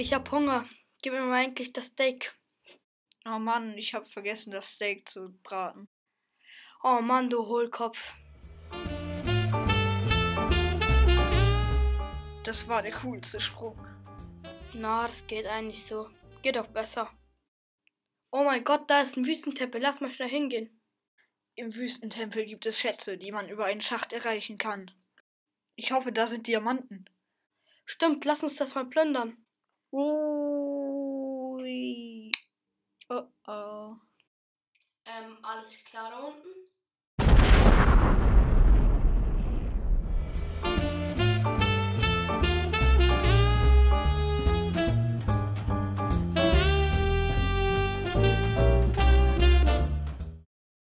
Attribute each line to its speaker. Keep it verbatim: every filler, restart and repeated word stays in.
Speaker 1: Ich hab Hunger. Gib mir mal endlich das Steak.
Speaker 2: Oh Mann, ich hab vergessen, das Steak zu braten.
Speaker 1: Oh Mann, du Hohlkopf.
Speaker 2: Das war der coolste Sprung.
Speaker 1: Na, das geht eigentlich so. Geht doch besser. Oh mein Gott, da ist ein Wüstentempel. Lass mal schnell hingehen.
Speaker 2: Im Wüstentempel gibt es Schätze, die man über einen Schacht erreichen kann. Ich hoffe, da sind Diamanten.
Speaker 1: Stimmt, lass uns das mal plündern.
Speaker 2: Ui. Oh oh.
Speaker 1: Ähm, alles klar da unten?